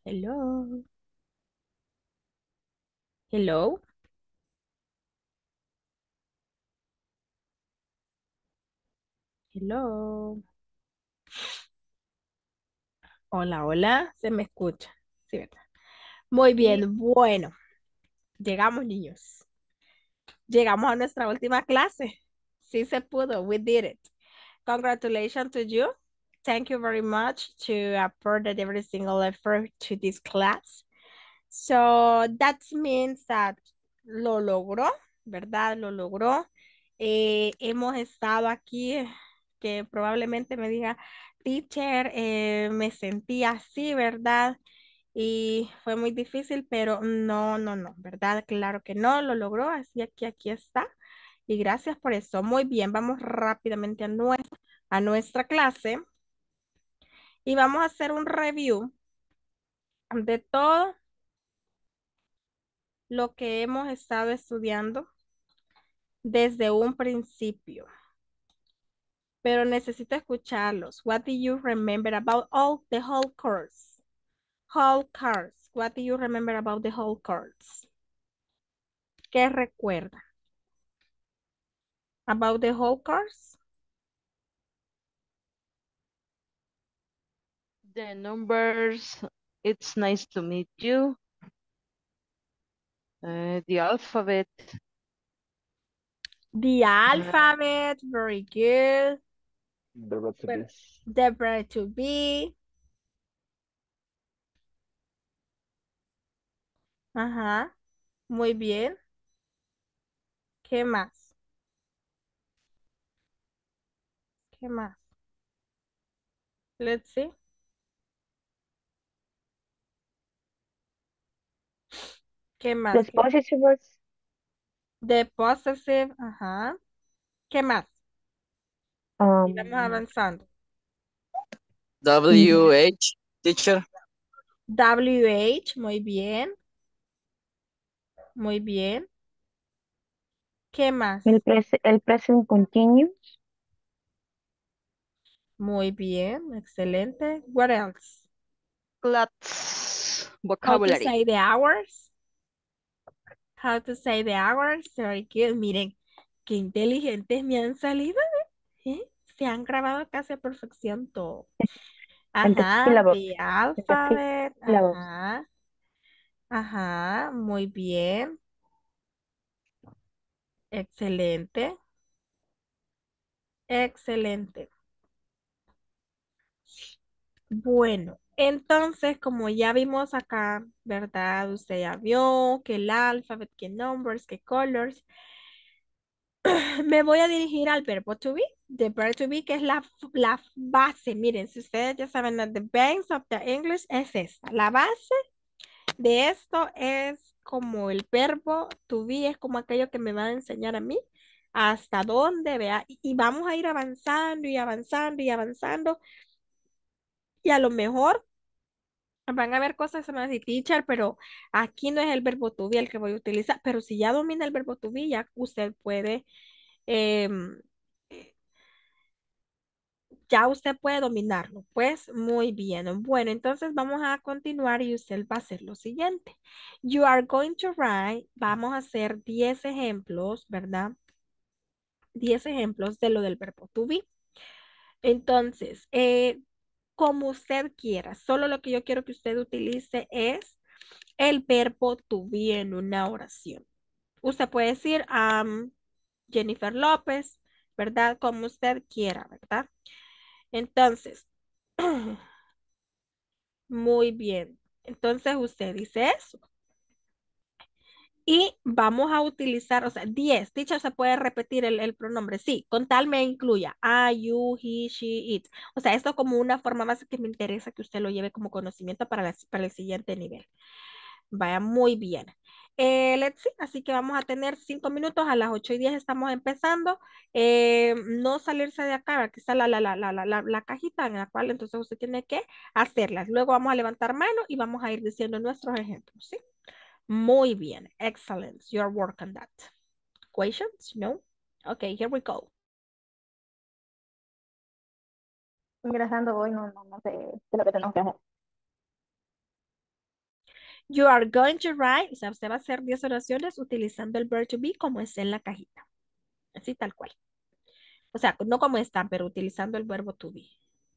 Hello. Hello. Hello. Hola, hola. ¿Se me escucha? Sí, ¿verdad? Muy Sí, bien. Bueno, llegamos, niños. Llegamos a nuestra última clase. Sí se pudo. We did it. Congratulations to you. Thank you very much to afford every single effort to this class. So that means that lo logró, ¿verdad? Lo logró. Hemos estado aquí, que probablemente me diga, teacher, me sentí así, ¿verdad? Y fue muy difícil, pero no, no, no, ¿verdad? Claro que no, lo logró, así que aquí está. Y gracias por eso. Muy bien, vamos rápidamente a nuestra clase y vamos a hacer un review de todo lo que hemos estado estudiando desde un principio, pero necesito escucharlos. What do you remember about all the whole course? Whole course. What do you remember about the whole course? ¿Qué recuerda? About the whole course? the numbers, it's nice to meet you. The alphabet, The uh, alphabet, very good. Verbo to Well, be. the verb to be. Ajá, muy bien. ¿Qué más? ¿Qué más? Let's see. ¿Qué más? Los ¿Qué más? possessivos, The possessive, ajá. ¿Qué más? Y vamos um, avanzando. mm, WH, teacher. WH, muy bien, muy bien. ¿Qué más? el present continuous, Muy bien, excelente. What else? lots, How to vocabulary. say the hours? How to say the hours? Very good. Miren, qué inteligentes me han salido, ¿eh? Se han grabado casi a perfección todo. el de Ajá, syllables, the el de alphabet. syllables. Ajá, ajá, muy bien. Excelente, excelente. Bueno, entonces, como ya vimos acá, ¿verdad? Usted ya vio que el alphabet, que numbers, que colors. Me voy a dirigir al verbo to be. The verb to be, que es la base. Miren, si ustedes ya saben, the base of the English es esta. La base de esto es como el verbo to be, es como aquello que me va a enseñar a mí hasta dónde, vea. Y vamos a ir avanzando y avanzando y avanzando. Y a lo mejor van a haber cosas que se me van a decir, teacher, pero aquí no es el verbo to be el que voy a utilizar. Pero si ya domina el verbo to be, ya usted puede, em, ya usted puede dominarlo. Pues muy bien. Bueno, entonces vamos a continuar y usted va a hacer lo siguiente. You are going to write, vamos a hacer 10 ejemplos, ¿verdad? 10 ejemplos de lo del verbo to be. Entonces, como usted quiera, solo lo que yo quiero que usted utilice es el verbo to be en una oración. Usted puede decir, Jennifer López, ¿verdad? Como usted quiera, ¿verdad? Entonces, muy bien. Entonces usted dice eso. Y vamos a utilizar, o sea, 10. Teacher, se puede repetir el pronombre. Sí, con tal me incluya I, you, he, she, it. O sea, esto como una forma más que me interesa que usted lo lleve como conocimiento para el siguiente nivel. Vaya muy bien. Let's see. Así que vamos a tener 5 minutos. A las 8:10 estamos empezando. No salirse de acá. Aquí está la cajita en la cual entonces usted tiene que hacerlas. Luego vamos a levantar mano y vamos a ir diciendo nuestros ejemplos. ¿Sí? Muy bien. Excellent. Your work on that. Questions? No? Okay, here we go. Ingresando hoy, no sé de lo que tenemos que hacer. You are going to write, o sea, usted va a hacer 10 oraciones utilizando el verb to be como está en la cajita. Así tal cual. O sea, no como están, pero utilizando el verbo to be.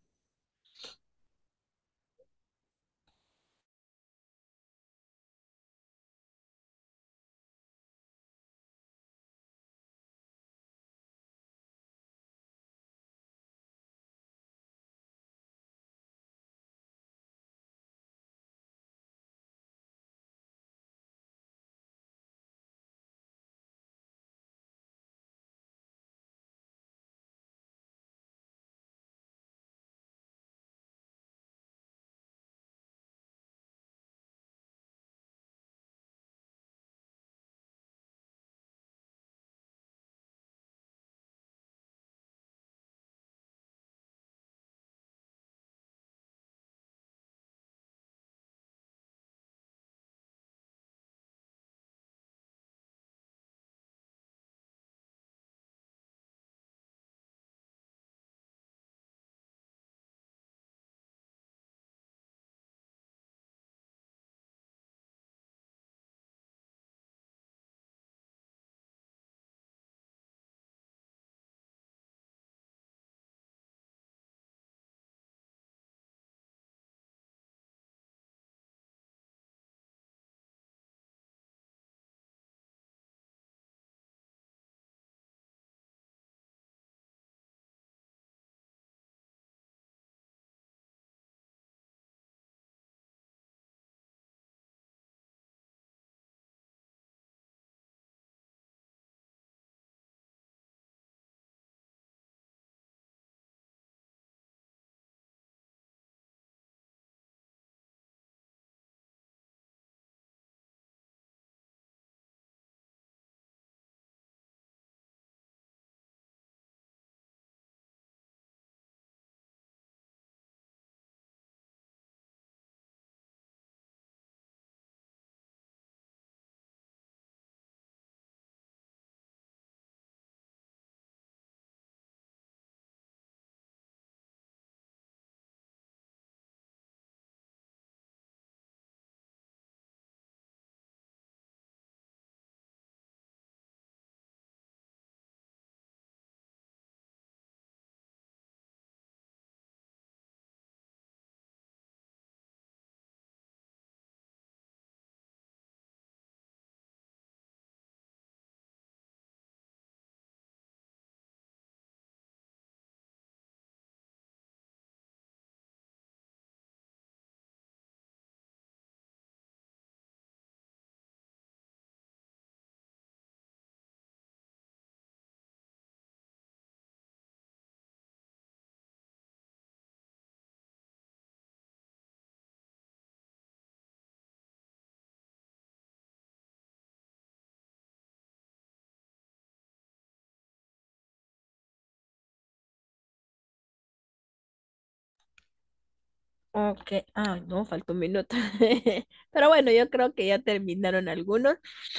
Ok, ay, no, falta un minuto. Pero bueno, yo creo que ya terminaron algunos.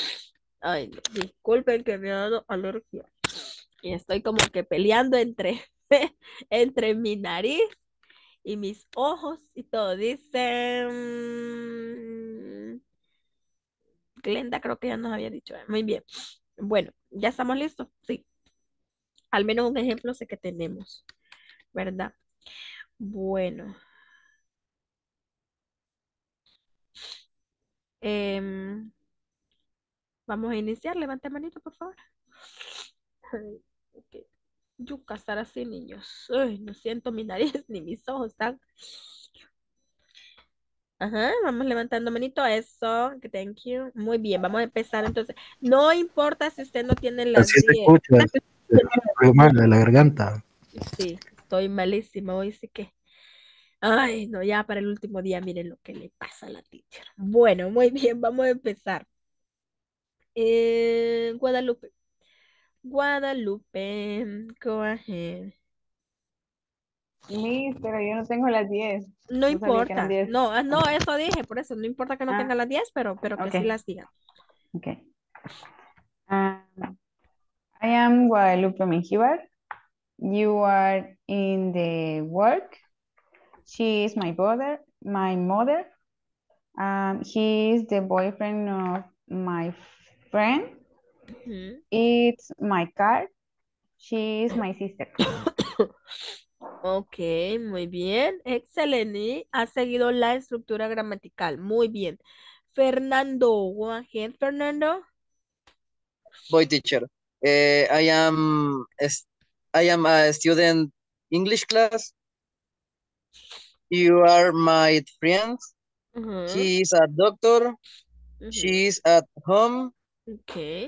Ay, no, disculpen que me ha dado alergia. Y estoy como que peleando entre, entre mi nariz y mis ojos y todo. Dice, Glenda creo que ya nos había dicho. Muy bien. Bueno, ya estamos listos. Sí, al menos un ejemplo sé que tenemos, ¿verdad? Bueno, em, vamos a iniciar. Levante manito, por favor. Ay, ok. Yuca, estar así, niños. Ay, no siento mi nariz ni mis ojos están. Ajá, vamos levantando manito. Eso, que thank you. Muy bien, vamos a empezar entonces. No importa si usted no tiene las Así se 10. escucha, algo mal de la garganta. Sí, estoy malísima hoy, sí que. Ay, no, ya para el último día, miren lo que le pasa a la teacher. Bueno, muy bien, vamos a empezar. Guadalupe. Guadalupe, go ahead. Miss, pero yo no tengo las 10. No No sabía que eran importa. 10. No, no, eso dije, por eso, no importa que no tenga Ah, las 10, pero que sí okay. las diga. Okay. I am Guadalupe Menjivar. You are in the work. She is my mother. My mother. He is the boyfriend of my friend. Ujú. It's my car. She is my sister. Ok, muy bien. Excelente. Ha seguido la estructura gramatical. Muy bien. Fernando, go ahead, Fernando. Boy, teacher. I am a student English class. You are my friend. Ujú, He is a doctor. ujú. She is at home. Ok.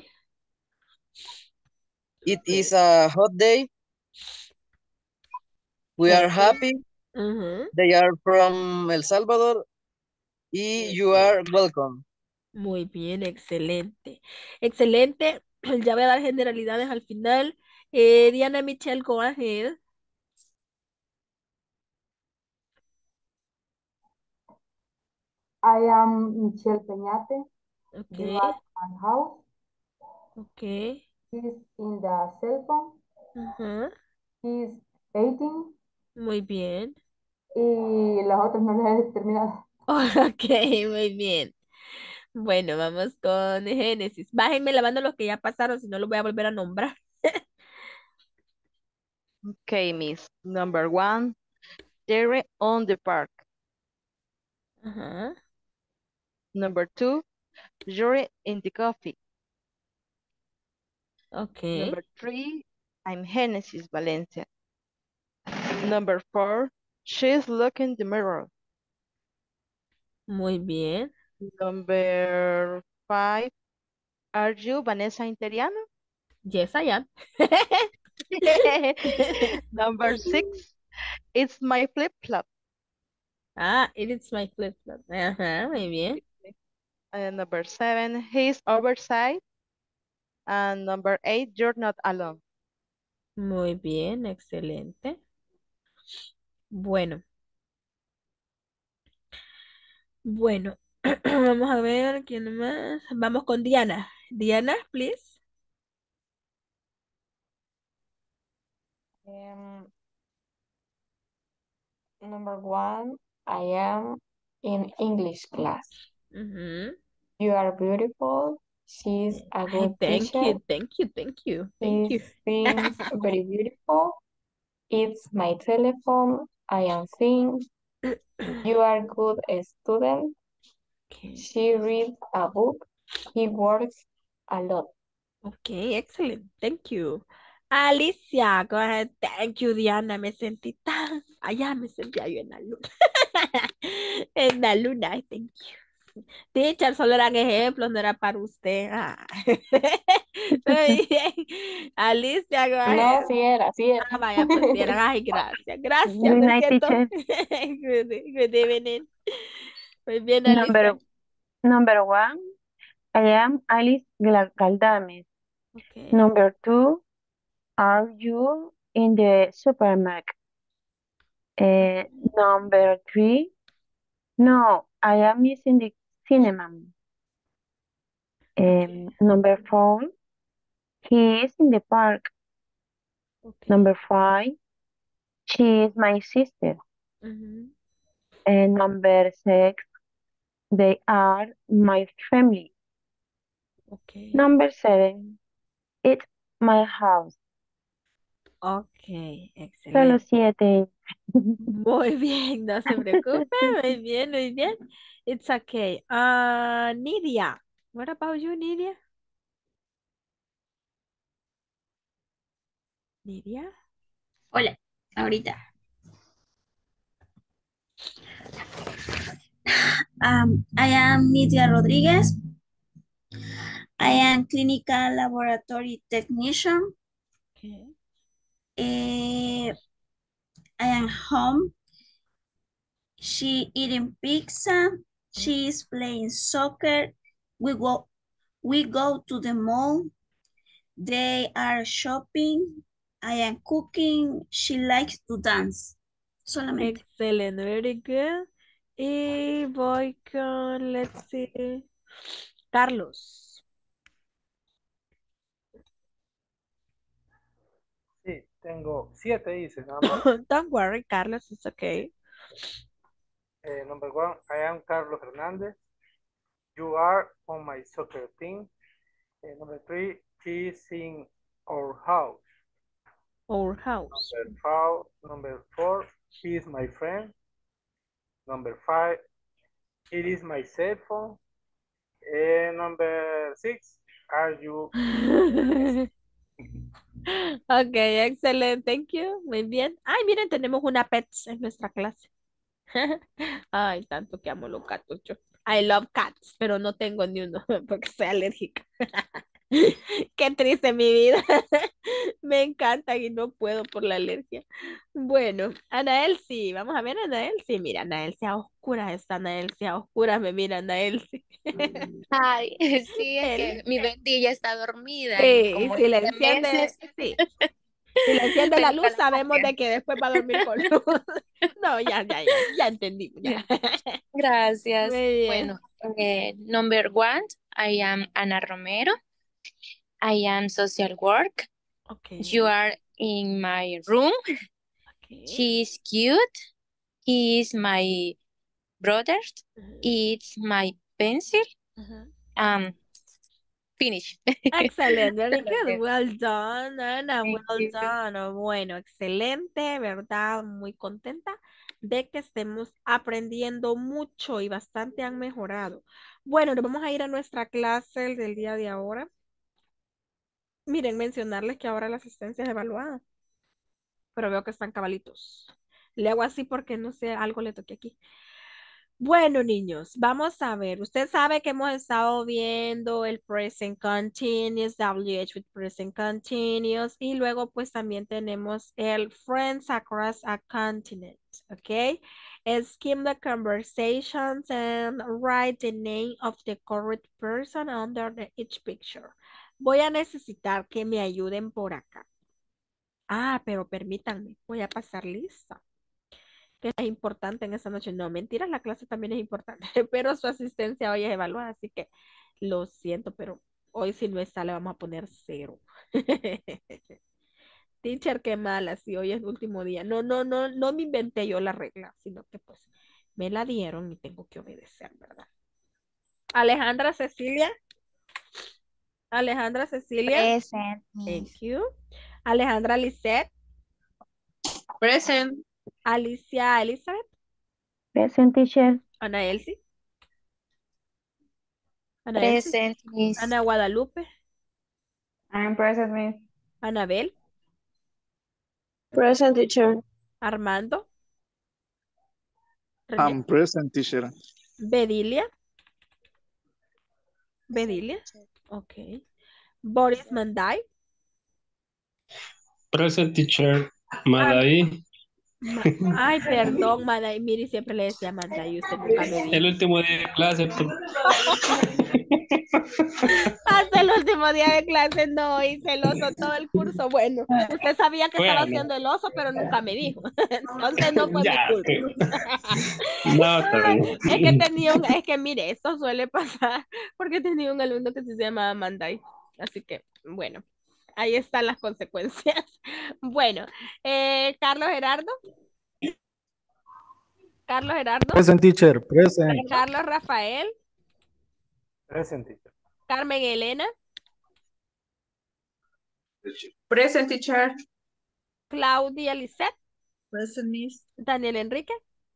It is a hot day. We are Ok. happy. Ujú. They are from El Salvador. Y Muy you bien. are welcome. Muy bien, excelente. Excelente. Ya voy a dar generalidades al final. Diana Michelle, go ahead. I am Michelle Peñate. Ok, You are my house. ok. He's in the cell phone. Ujú. He's 18. Muy bien. Y las otras no las he terminado. Ok, muy bien. Bueno, vamos con Génesis. Bájenme lavando los que ya pasaron, si no los voy a volver a nombrar. Okay, Miss. Number one, Jerry on the park. Ajá, Number two, Jerry in the coffee. ok. Number three, I'm Genesis Valencia. Number four, she's looking the mirror. Muy bien. Number five, are you Vanessa Interiano? Yes, I am. Number six, it's my flip-flop. Ah, it is my flip-flop. Ajá, muy bien. And number seven, he's oversized. And number eight, you're not alone. Muy bien, excelente. Bueno, bueno. Vamos a ver quién más. Vamos con Diana. Diana, please. Um, Number one, I am in English class. Ujú. You are beautiful. She's a Ay, good thank teacher. you, thank you, thank you, thank He you. sings very beautiful. It's my telephone. I am thin. You are good student. Okay. She reads a book. He works a lot. Okay, excellent. Thank you. Alicia, go ahead. Thank you, Diana. Me sentí tan. Allá me sentía yo en la luna. En la luna, ay, thank you. Teacher, solo eran ejemplos, no era para usted. Ah. Muy bien. Alicia, go No, ahead. sí era, sí era. Ah, vaya, pues sí eran. Ay, gracias, gracias. Good Me night, siento. teacher. Good evening. Muy bien, Number Alicia. number one, I am Alice Galdames. Okay. Number two, are you in the supermarket? Uh, Number three, no, I am missing the cinema. Okay. Number four, he is in the park. Okay. Number five, she is my sister. Ujú. And number six, they are my family. Okay. Number seven, it's my house. Okay, Solo excelente. 7. Muy bien, no se preocupe. Muy bien, muy bien. It's okay. Nidia. What about you, Nidia? Nidia? Hola, ahorita. I am Nidia Rodriguez. I am clinical laboratory technician. Okay. I am home. She eating pizza. She is playing soccer. We go, we go to the mall. They are shopping. I am cooking. She likes to dance. Solamente. Excellent, very good. Y voy con, let's see, Carlos. Sí, tengo 7, dice nada más. Don't worry, Carlos, it's okay. Number 1, I am Carlos Hernandez. You are on my soccer team. Number 3, she is in our house. Our house. Number 4, he is my friend. Number 5, it is my cell phone. Number 6, are you? Ok, excelente, thank you, muy bien. Ay, miren, tenemos una pets en nuestra clase. Ay, tanto que amo los gatos yo. I love cats, pero no tengo ni uno porque soy alérgica. Qué triste mi vida. Me encantan y no puedo por la alergia. Bueno, Anael sí, vamos a ver Anael sí. Mira, Anael a oscuras está Anael a oscuras, me mira Anael sí. Ay, sí, es Él, que mi Bendy ya está dormida y sí, y como si le tiene enciende, meses, sí. Si le enciende la tengo luz, la sabemos de confianza. que después va a dormir con luz. No, ya entendimos. Ya. Muy Gracias. bien. Bueno, number 1, I am Ana Romero. I am social work. Ok. You are in my room. Okay. She is cute. He is my brother. It's my pencil. Finish. Excellent, very Solo good. eso. Well done, Ana. Thank Well you. done. Bueno, excelente, ¿verdad? Muy contenta de que estemos aprendiendo mucho y bastante han mejorado. Bueno, nos vamos a ir a nuestra clase del día de ahora. Miren, mencionarles que ahora la asistencia es evaluada, pero veo que están cabalitos. Le hago así porque no sé, algo le toqué aquí. Bueno, niños, vamos a ver. Usted sabe que hemos estado viendo el present continuous, WH with present continuous, y luego pues también tenemos el friends across a continent, ¿ok? Skim the conversations and write the name of the correct person under each picture. Voy a necesitar que me ayuden por acá. Ah, pero permítanme, voy a pasar lista que es importante en esta noche. No, mentiras, la clase también es importante, pero su asistencia hoy es evaluada, así que lo siento, pero hoy si no está le vamos a poner 0. Teacher, qué mala, si hoy es el último día. No me inventé yo la regla, sino que pues me la dieron y tengo que obedecer, ¿verdad? Alejandra Cecilia. Alejandra Cecilia. Present, Thank Miss. you. Alejandra Lisette. Present. Alicia Elizabeth. Present, teacher. Ana Elsie. Ana Elsie. Present, Miss. Ana Guadalupe. I'm present, Miss. Anabel. Present, teacher. Armando. René. I'm present, teacher. Bedilia. Bedilia. Ok. Boris Manday. Present, teacher. Madai. Ay, perdón, Manday. Miri siempre le decía Manday. Usted nunca me dijo. El último día de clase. Hasta el último día de clase no hice el oso todo el curso. Bueno, usted sabía que estaba haciendo el oso, pero nunca me dijo. Entonces no fue mi culpa. No, está bien. Es que mire, esto suele pasar porque tenía un alumno que se llamaba Manday. Así que, bueno, ahí están las consecuencias. Bueno, Carlos Gerardo. Carlos Gerardo. Present, teacher. Present. Carlos Rafael. Present, teacher. Carmen Elena. Present, teacher. Claudia Lisette. Present, Miss. Daniel Enrique.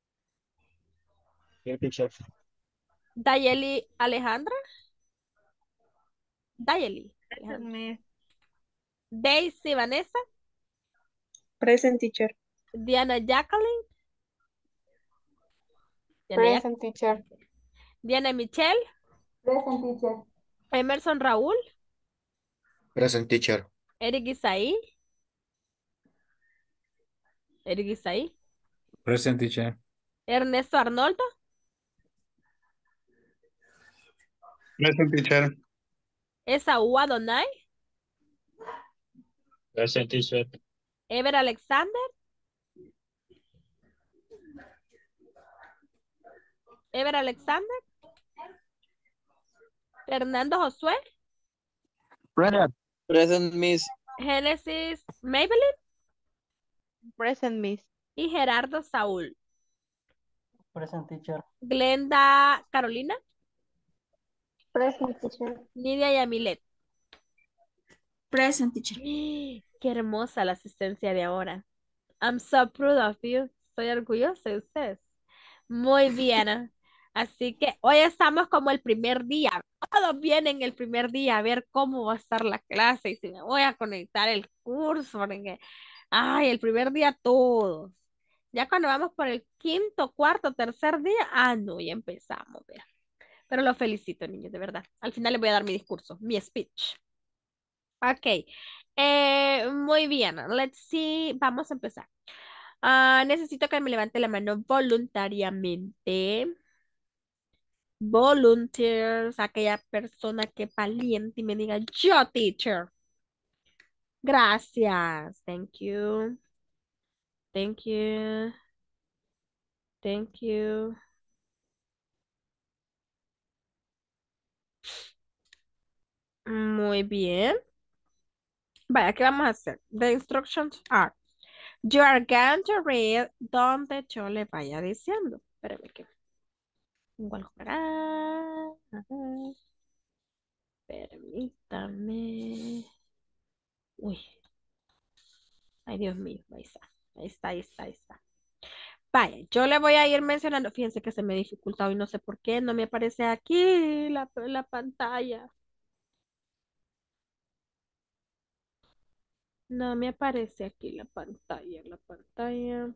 Here, teacher. Dayeli Alejandra. Dayeli. Present, Miss. Daisy Vanessa. Present, teacher. Diana Jacqueline. Present, teacher. Diana Michelle. Present, teacher. Emerson Raúl. Present, teacher. Eric Isaí. Eric Isaí. Present, teacher. Ernesto Arnoldo. Present, teacher. Esaú Adonai. Present, teacher. Ever Alexander. Ever Alexander. Fernando Josué. Present. Present, Miss. Genesis Maybelline. Present, Miss. Y Gerardo Saúl. Present teacher. Glenda Carolina. Present teacher. Nidia Yamilet. Present teacher. Qué hermosa la asistencia de ahora. I'm so proud of you. Estoy orgullosa de ustedes. Muy bien. Así que hoy estamos como el primer día. Todos vienen el primer día a ver cómo va a estar la clase y si me voy a conectar el curso. Porque, ay, el primer día todos. Ya cuando vamos por el quinto, cuarto, tercer día, no, ya empezamos. Vea. Pero los felicito, niños, de verdad. Al final les voy a dar mi discurso, mi speech. Ok. Muy bien. Let's see. Vamos a empezar. Necesito que me levante la mano voluntariamente. Volunteers, aquella persona que es valiente y me diga, yo, teacher. Gracias. Thank you. Thank you. Thank you. Muy bien. Vaya, ¿qué vamos a hacer? The instructions are, you are going to read donde yo le vaya diciendo. Espérame que pongo algo por acá. Ajá. Permítame. Uy. Ay, Dios mío. Ahí está. Ahí está, ahí está, ahí está. Vaya, yo le voy a ir mencionando. Fíjense que se me dificulta hoy, no sé por qué. No me aparece aquí la pantalla. No me aparece aquí la pantalla. La pantalla.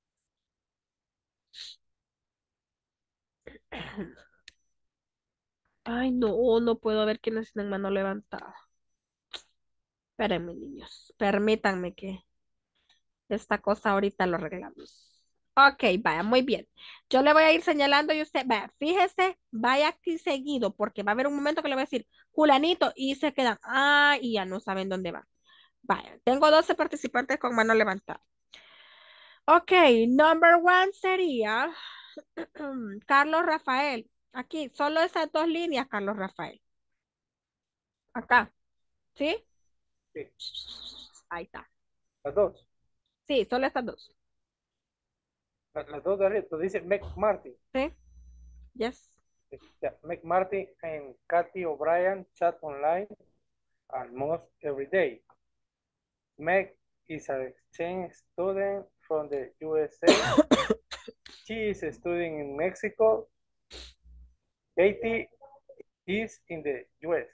Ay, no, no puedo ver quiénes tienen mano levantada. Espérenme, niños. Permítanme que esta cosa ahorita lo arreglamos. Ok, vaya, muy bien. Yo le voy a ir señalando y usted, vaya, fíjese, vaya aquí seguido, porque va a haber un momento que le voy a decir, Julanito, y se quedan, y ya no saben dónde va. Vaya, tengo 12 participantes con mano levantada. Ok, number one sería Carlos Rafael. Aquí, solo esas dos líneas, Carlos Rafael. Acá, ¿sí? Sí. Ahí está. Las dos. Sí, solo estas dos. Las dos de arriba. Dice McMartin. Sí. Yes. Yeah, McMartin and Kathy O'Brien chat online almost every day. Meg is an exchange student from the USA. She is studying in Mexico. Katie is in the US.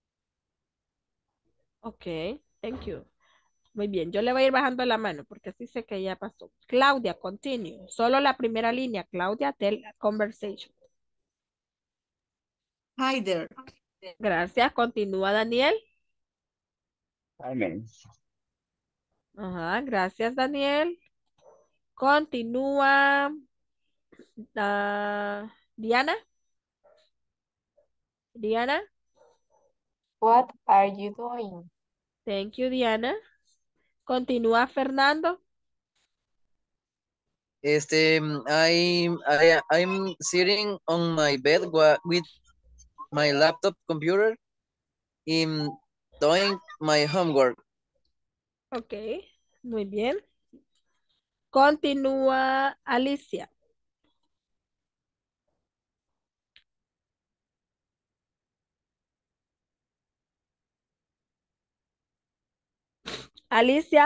Ok, thank you. Muy bien, yo le voy a ir bajando la mano porque así sé que ya pasó. Claudia, continue. Solo la primera línea. Claudia, tell a conversation. Hi there. Gracias. Continúa, Daniel. Amen. Ajá, gracias, Daniel. Continúa. Diana. Diana. What are you doing? Thank you, Diana. Continúa, Fernando. I'm sitting on my bed with my laptop computer in doing my homework. Ok, muy bien. Continúa, Alicia. Alicia.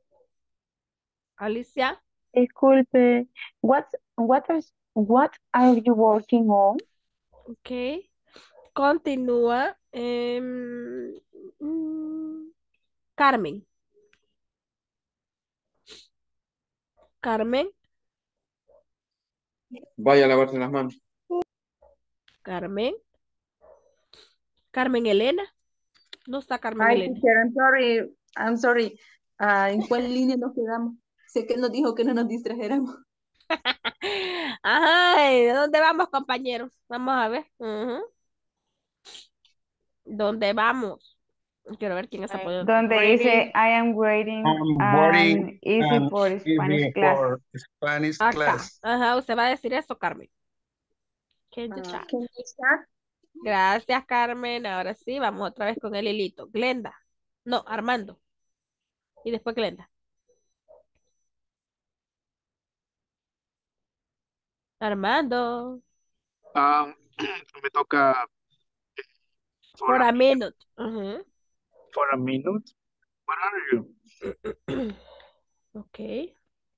Alicia. Disculpe, what are you working on? Ok. Continúa. Carmen. Carmen. Vaya a lavarse las manos. Carmen. Carmen Elena. No está Carmen Hi, Elena. teacher, I'm sorry. ¿En cuál línea nos quedamos? Sé que nos dijo que no nos distrajéramos. Ay, ¿de dónde vamos, compañeros? Vamos a ver. ¿Dónde vamos? Quiero ver quién está poniendo. Donde dice I am waiting I'm boarding and easy and for Spanish easy class. for Spanish Acá. class. Ajá, usted va a decir eso, Carmen. Can you chat? Can you start? Gracias, Carmen. Ahora sí, vamos otra vez con el hilito. Glenda. No, Armando. Y después Glenda. Armando. Me toca for For a a minute. minute. Ujú. For a minute. Where are you? Ok.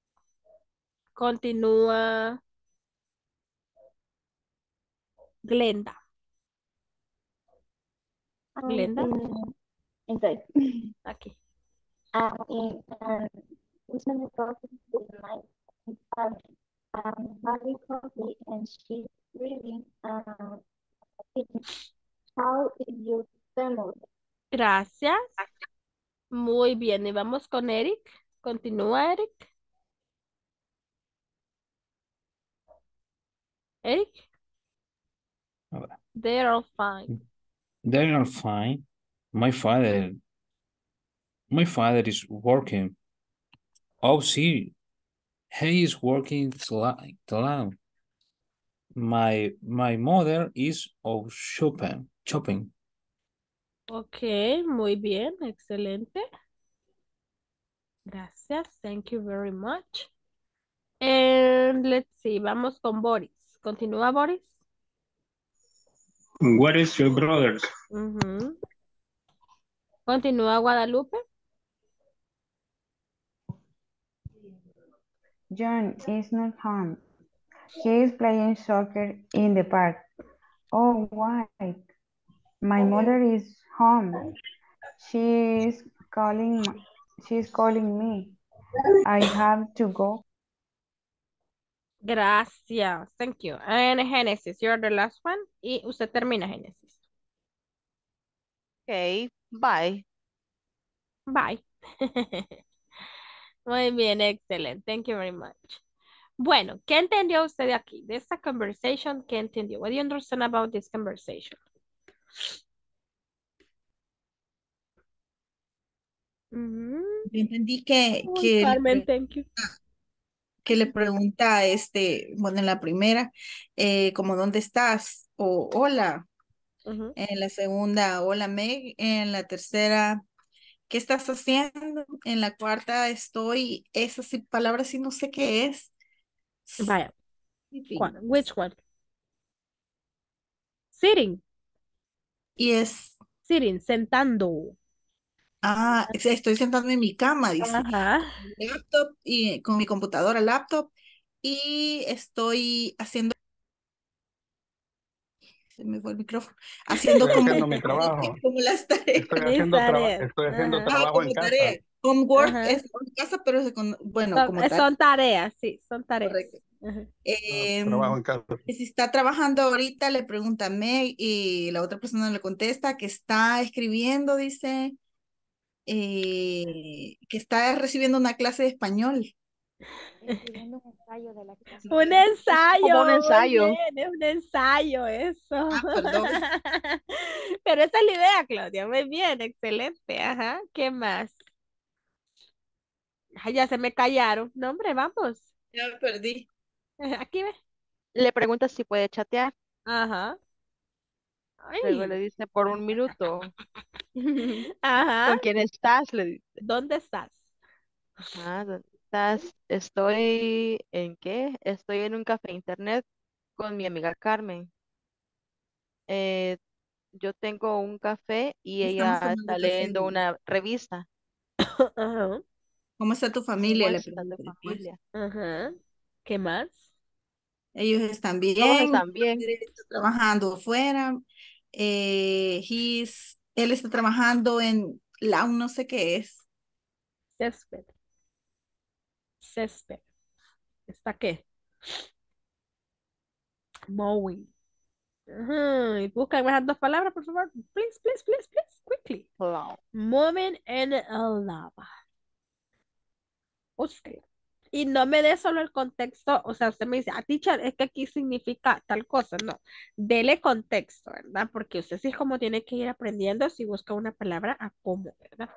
Continúa Glenda. Glenda, Entonces, aquí. recently talking with my partner, having coffee, and she's reading, how is your family? Gracias. Muy bien. Y vamos con Eric. Continúa, Eric. Eric. They're all fine. They are fine. My father, my father is working. Oh, see, he is working till. My mother is out shopping. Ok, muy bien. Excelente. Gracias. Thank you very much. And let's see. Vamos con Boris. Continúa, Boris. What is your brother? Ujú. Continúa, Guadalupe. John is not home. He is playing soccer in the park. Oh, why? My mother is home. She is calling me. I have to go. Gracias. Thank you. And Genesis, you're the last one. Y usted termina, Genesis. Okay, bye. Bye. Muy bien, excelente. Thank you very much. Bueno, ¿qué entendió usted de aquí? De esta conversation, ¿qué entendió? What do you understand about this conversation? Ujú. Yo entendí Uy, Carmen, thank you. que le pregunta, bueno, en la primera, como ¿dónde estás? O hola. Ujú. En la segunda, hola Meg. En la tercera, ¿qué estás haciendo? En la cuarta, estoy, esa sí, palabra sí no sé qué es. Vaya, Sleeping. which one? Sitting. Yes. Sitting, sentando. Estoy sentado en mi cama, dice. Ajá. Con mi laptop y con mi computadora laptop y estoy haciendo, se me fue el micrófono, haciendo Estoy como, haciendo mi trabajo. como las tareas. Mis tareas. Estoy haciendo Ajá. trabajo en Como casa. tarea. Homework Ajá. es en casa, pero bueno, como tarea. Son tareas, sí, son tareas. Correcto. Ajá. Trabajo en casa. Que si está trabajando ahorita, le pregunta a Meg y la otra persona le contesta que está escribiendo, dice, que está recibiendo una clase de español. Escribiendo un ensayo de la clase. Un Es como un ensayo, muy ensayo. bien, es un ensayo eso. Perdón. Pero esa es la idea, Claudia, muy bien, excelente, ajá, ¿qué más? Ay, ya se me callaron, no hombre, vamos, Ya me perdí. aquí ve, Le pregunta si puede chatear. ajá, Luego le ay, dice por un minuto. ajá, ¿Con quién estás? Le dice. ¿dónde estás? Ajá, ¿dónde estás? Estoy ¿en qué? Estoy en un café internet con mi amiga Carmen. Eh, yo tengo un café y Estamos ella tomando está café. leyendo una revista. Ajá, ¿Cómo está tu ¿Cómo familia? Le está tu pregunto después. familia? ajá, ¿qué más? Ellos están Todos bien. están bien. Él está trabajando afuera. Él está trabajando en la no sé qué es. Césped, césped, ¿está qué? Mowing. Ajá, y busca esas dos palabras, por favor, please, please, please, please, quickly. Wow. Moving and lava. Usted. Y no me dé solo el contexto, o sea, usted me dice, teacher, es que aquí significa tal cosa, no. Dele contexto, ¿verdad? Porque usted sí es como tiene que ir aprendiendo si busca una palabra a cómo, ¿verdad?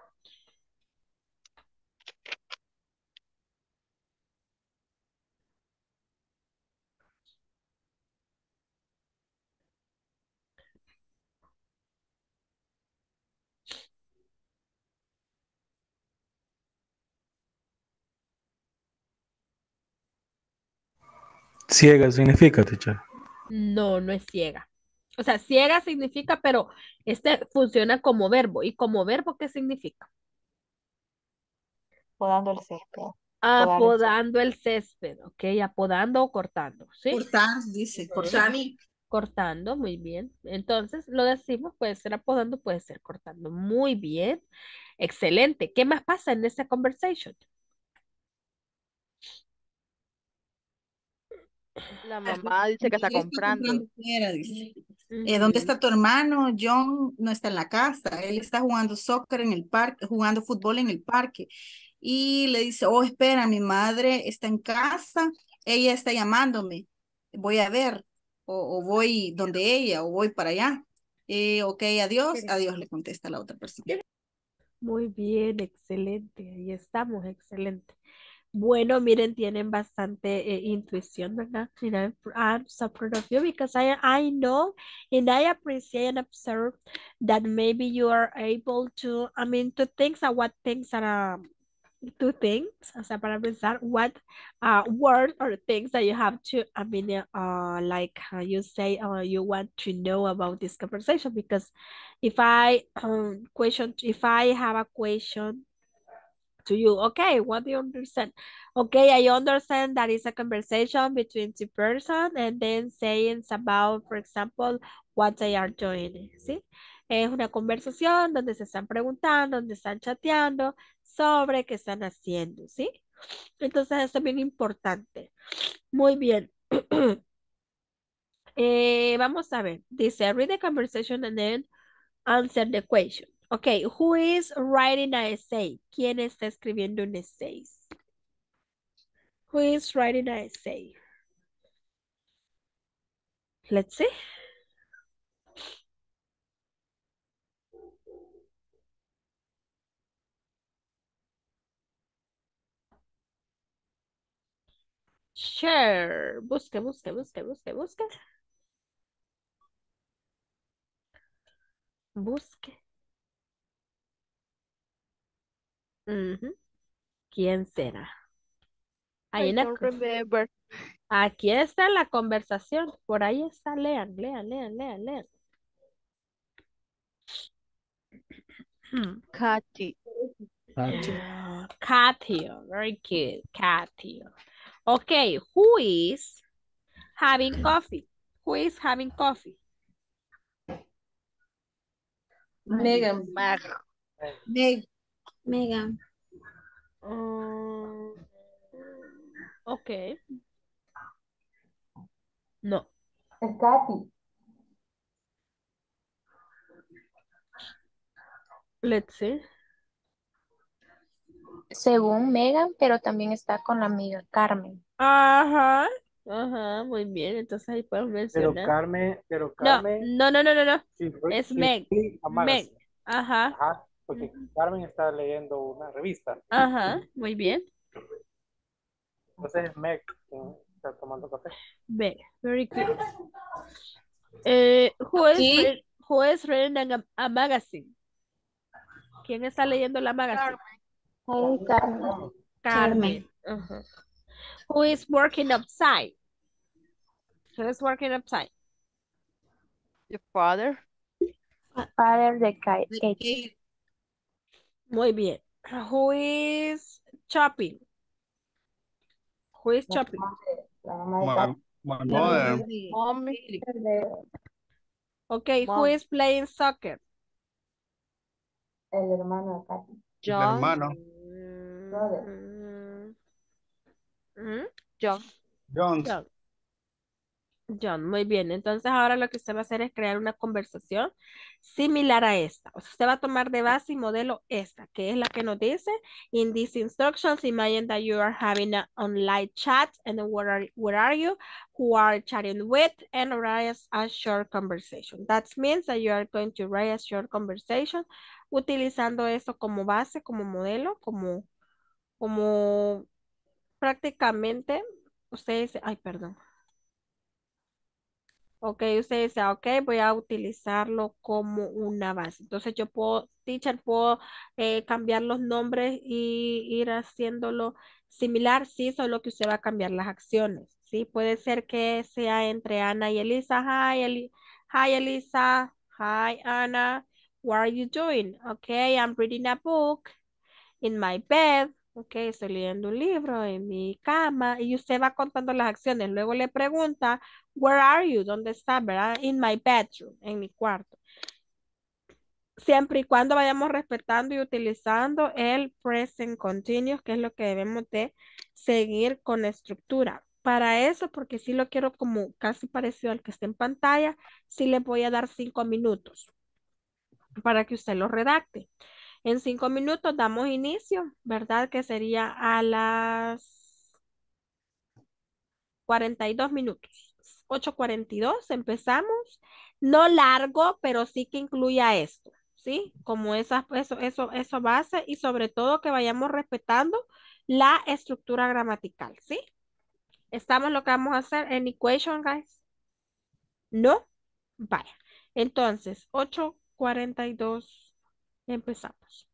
Ciega significa, teacher. No, no es ciega. O sea, ciega significa, pero este funciona como verbo. ¿Y como verbo qué significa? Podando el césped. Apodando el césped, ¿ok? Apodando o cortando, ¿sí? Cortar, dice. Cortando. Cortando, muy bien. Entonces, lo decimos, puede ser apodando, puede ser cortando. Muy bien. Excelente. ¿Qué más pasa en esta conversation? La mamá dice que está Él está comprando. comprando fuera, dice. ¿Dónde está tu hermano? John no está en la casa. Él está jugando soccer en el parque, jugando fútbol en el parque. Y le dice, oh, espera, mi madre está en casa. Ella está llamándome. Voy a ver. O voy donde ella, o voy para allá. Ok, adiós. Adiós, le contesta la otra persona. Muy bien, excelente. Ahí estamos, excelente. Bueno, miren, tienen bastante intuición, ¿verdad? And I'm so proud of you because I know and I appreciate and observe that maybe you are able to, I mean, to think of what things are, to think, o sea, para pensar what words or things that you have to, I mean, like you say, you want to know about this conversation because if I if I have a question to you. Okay, what do you understand? Okay, I understand that it's a conversation between two persons and then saying about, for example, what they are doing. ¿Sí? Es una conversación donde se están preguntando, donde están chateando sobre qué están haciendo, ¿sí? Entonces eso es bien importante. Muy bien. Vamos a ver. Dice, read the conversation and then answer the question. Okay, who is writing an essay? ¿Quién está escribiendo un essay? Who is writing an essay? Let's see. Share. Busque, busque, busque, busque, busque. Busque. Ujú. ¿Quién será? Ahí I en la don't remember. aquí está la conversación. Por ahí está. Lean, lean, lean, lean, lean. Katy. Catio. Very good. Catio. Okay, who is having coffee? Who is having coffee? Megan. Mag. Meg. Megan. Okay. No. Es Katy. Let's see. Según Megan, pero también está con la amiga Carmen. Ajá. Ajá, muy bien. Entonces ahí podemos Pero mencionar. No, Carmen, no, no, no, no, no. sí, Es sí, Meg. sí, a Meg. Magazine. Ajá. Ajá, porque Carmen está leyendo una revista. Ajá, muy bien. Entonces es Meg quien está tomando café. Meg. Very good. Who is reading a magazine? ¿Quién está leyendo la magazine? Hey, Carmen. Carmen. Ajá. Who is working outside? Who is working outside? Your father. Father de Kate. Muy bien. Who is shopping? Who is shopping? My mother. Mommy. Okay, who Mom. is playing soccer? El hermano de Katy. El John. hermano. John. Jones. John. John, muy bien. Entonces ahora lo que usted va a hacer es crear una conversación similar a esta. O sea, usted va a tomar de base y modelo esta, que es la que nos dice, in these instructions, imagine that you are having an online chat and then where are you, who are chatting with, and write a short conversation. That means that you are going to write a short conversation utilizando eso como base, como modelo, como prácticamente, usted dice, ay, perdón. Ok, usted dice, ok, voy a utilizarlo como una base. Entonces yo puedo, teacher, puedo cambiar los nombres y ir haciéndolo similar, sí, solo que usted va a cambiar las acciones, ¿sí? Puede ser que sea entre Ana y Elisa. Hi, Elisa. Hi, Anna. What are you doing? Okay, I'm reading a book in my bed. Ok, estoy leyendo un libro en mi cama y usted va contando las acciones. Luego le pregunta, where are you? ¿Dónde está? ¿Verdad? In my bedroom, en mi cuarto. Siempre y cuando vayamos respetando y utilizando el present continuous, que es lo que debemos de seguir con la estructura. Para eso, porque si lo quiero como casi parecido al que está en pantalla, sí le voy a dar 5 minutos para que usted lo redacte. En 5 minutos damos inicio, ¿verdad? Que sería a las 42 minutos. 8:42 empezamos. No largo, pero sí que incluya esto, ¿sí? Como eso base y sobre todo que vayamos respetando la estructura gramatical, ¿sí? ¿Estamos lo que vamos a hacer en equation, guys? ¿No? Vaya. Entonces, 8:42 empezamos.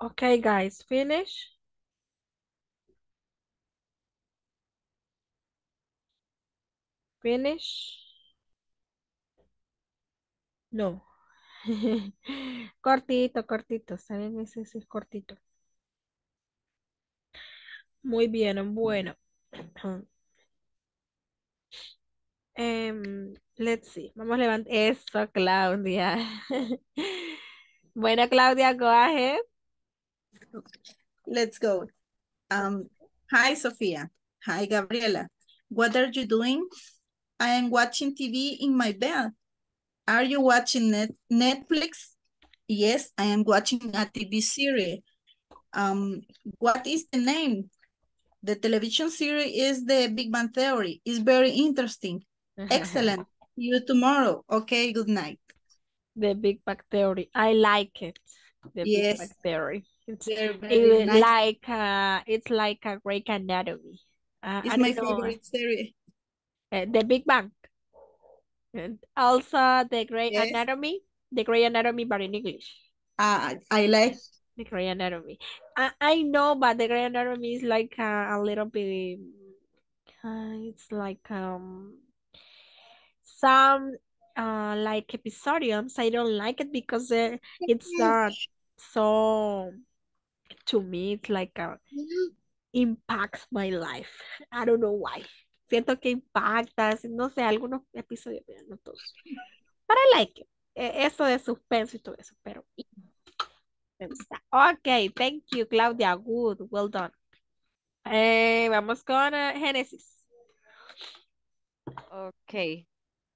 Okay, guys, finish. Finish. No. Cortito, cortito. ¿Saben? Ese sí es cortito. Muy bien, bueno. Let's see. Vamos a levantar. Eso, Claudia. Bueno, Claudia, go ahead. Let's go. Hi, Sophia. Hi, Gabriela. What are you doing? I am watching TV in my bed. Are you watching Netflix? Yes, I am watching a TV series. What is the name? The television series is The Big Bang Theory. It's very interesting. Excellent. See you tomorrow. Okay, good night. The Big Bang Theory. I like it. The Big Yes. Bang Theory. They're very nice. It's like a Grey's Anatomy. It's I my don't know. favorite series. The Big Bang. And also the Grey's Yes. Anatomy. The Grey's Anatomy, but in English. I like. The Grey's Anatomy. I know, but the Grey's Anatomy is like a little bit. It's like some like episodiums. I don't like it because it's not so. To me, it's like impacts my life. I don't know why. Siento que impacta, no sé, algunos episodios, pero no todos. But I like it. Eso de suspenso y todo eso, pero me gusta. Ok, thank you, Claudia. Good, well done. Vamos con Génesis. Okay.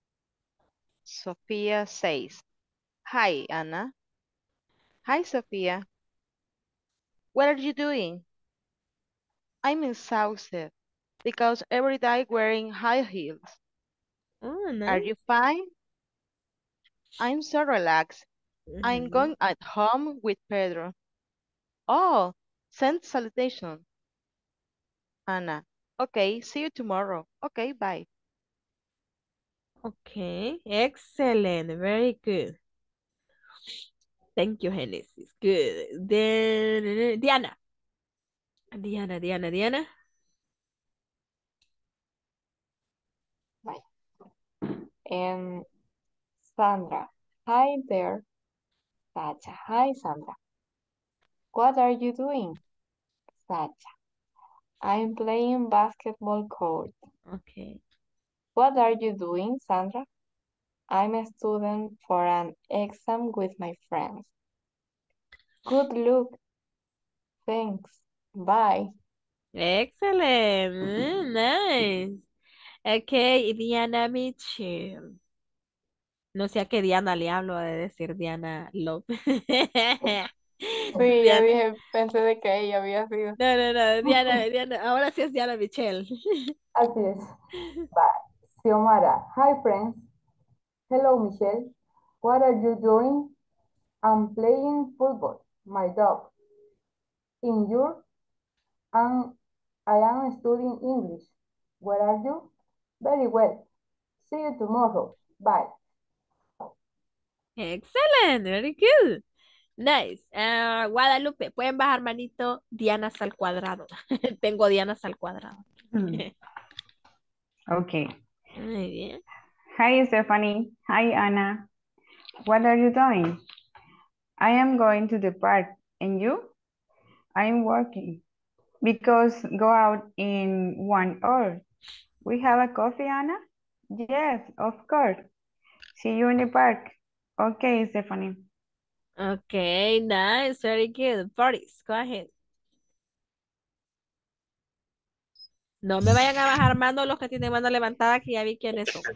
Sophia says, Hi, Anna. Hi, Sophia. What are you doing? I'm exhausted because every day wearing high heels. Oh, Are nice. you fine? I'm so relaxed. I'm going at home with Pedro. Oh, send salutation. Anna. Okay, see you tomorrow. Okay, bye. Okay, excellent. Very good. Thank you, Genesis. Good. Then Diana. Diana. Sandra. Hi there. Sacha. Hi, Sandra. What are you doing? Sacha. I'm playing basketball court. Okay. What are you doing, Sandra? I'm a student for an exam with my friends. Good luck. Thanks. Bye. Excellent. Nice. Okay, Diana Mitchell. No sé a qué Diana le hablo de decir Diana López. Sí, yo Diana. dije, pensé de que ella había sido. No, Diana, ahora sí es Diana Michelle. Así es. Bye. Xiomara. Hi, friends. Hello, Michelle. What are you doing? I'm playing football. My dog. In your and I am studying English. Where are you? Very well. See you tomorrow. Bye. Excellent, very good. Nice. Guadalupe, pueden bajar manito Dianas al cuadrado. Tengo Dianas al cuadrado. Okay. Muy bien. Hi, Stephanie. Hi, Anna. What are you doing? I am going to the park. And you? I'm working. Because go out in 1 hour. We have a coffee, Anna? Yes, of course. See you in the park. Okay, Stephanie. Okay, nice, very good. Boris, go ahead. No me vayan a bajar mano los que tienen mano levantada, que ya vi quiénes son.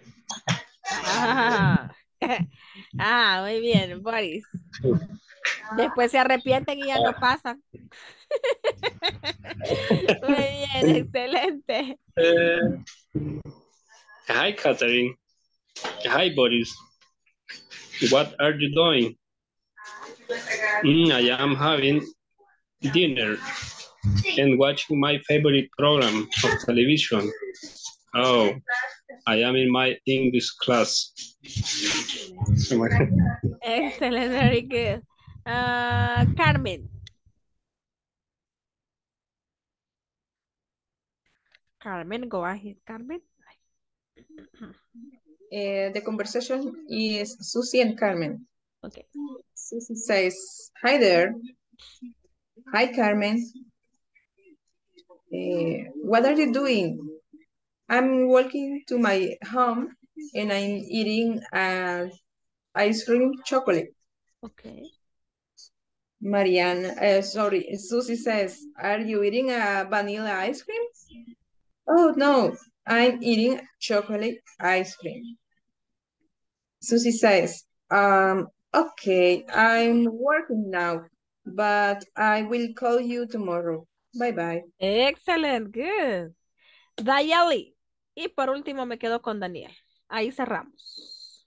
Muy bien, Boris. Después se arrepienten y ya no pasan. Muy bien, excelente. Hi, Catherine. Hi, Boris. What are you doing? I am having dinner and watching my favorite program of television. Oh, I am in my English class. Excellent, very good. Carmen. Carmen, go ahead, Carmen. The conversation is Susie and Carmen. Okay. Susie says, hi there. Hi, Carmen. What are you doing? I'm walking to my home and I'm eating ice cream chocolate. Okay. Susie says, are you eating a vanilla ice cream? Oh, no, I'm eating chocolate ice cream. Susie says, okay, I'm working now, but I will call you tomorrow. Bye-bye. Excellent, good. Dayali. Y por último me quedo con Daniel. Ahí cerramos.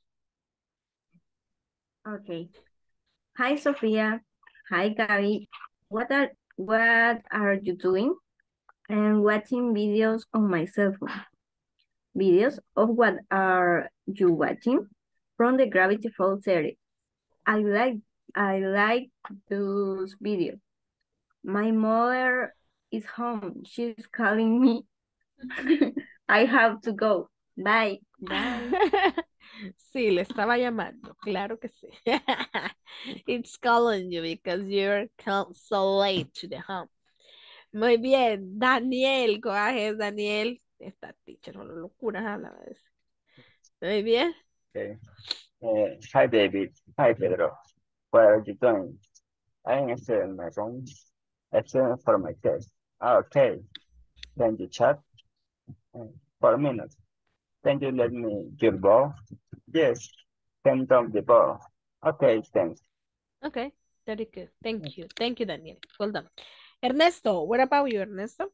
Okay. Hi, Sophia. Hi, Gabby. What are you doing? I'm watching videos on my cell phone. Videos of what are you watching? From the Gravity Falls series. I like those videos. My mother is home. She's calling me. I have to go. Bye. Bye. Sí, le estaba llamando, claro que sí. It's calling you because you're so late to the home. Muy bien, Daniel, go ahead, Daniel. Esta teacher, no locura habla a veces. Muy bien. Okay. Hi, David. Hi, Pedro. What are you doing? I'm still in my room, studying for my test. Okay. Then you chat for a minute. Then you let me your ball. Yes. Then dump the ball. Okay, thanks. Okay, very good. Thank you. Thank you, Daniel. Well done. Ernesto, what about you, Ernesto?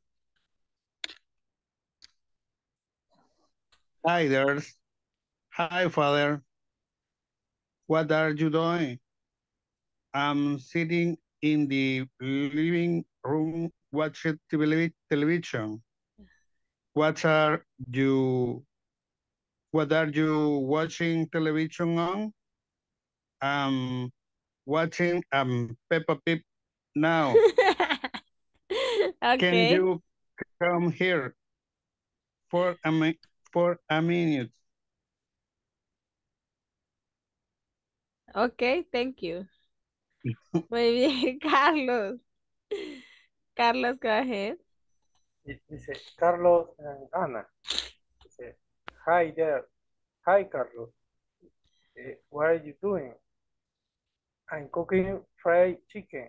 Hi there. Hi, Father. What are you doing? I'm sitting in the living room watching television. What are you watching television on? I'm watching Peppa Pig now. Can Okay. you come here for a minute? Okay, thank you. Muy bien, Carlos. Carlos, go ahead. Dice Carlos and Ana. Dice, hi there. Hi, Carlos. What are you doing? I'm cooking fried chicken.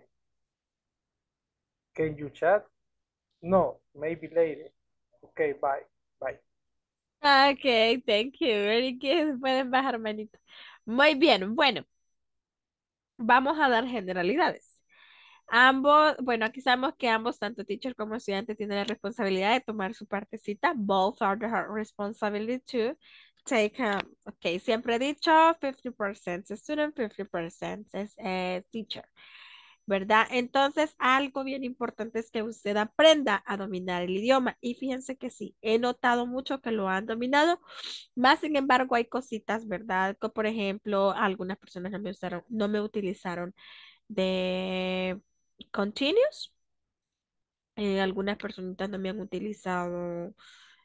Can you chat? No, maybe later. Okay, bye. Bye. Okay, thank you. Very good. Pueden bajar manito. Muy bien, bueno. Vamos a dar generalidades. Ambos, bueno, aquí sabemos que ambos, tanto teacher como estudiante, tienen la responsabilidad de tomar su partecita. Both are the responsibility to take, ok, siempre he dicho 50% student, 50% es teacher, ¿verdad? Entonces, algo bien importante es que usted aprenda a dominar el idioma. Y fíjense que sí, he notado mucho que lo han dominado. Más sin embargo, hay cositas, ¿verdad? Que, por ejemplo, algunas personas no me utilizaron de continuous. Algunas personitas no me han utilizado,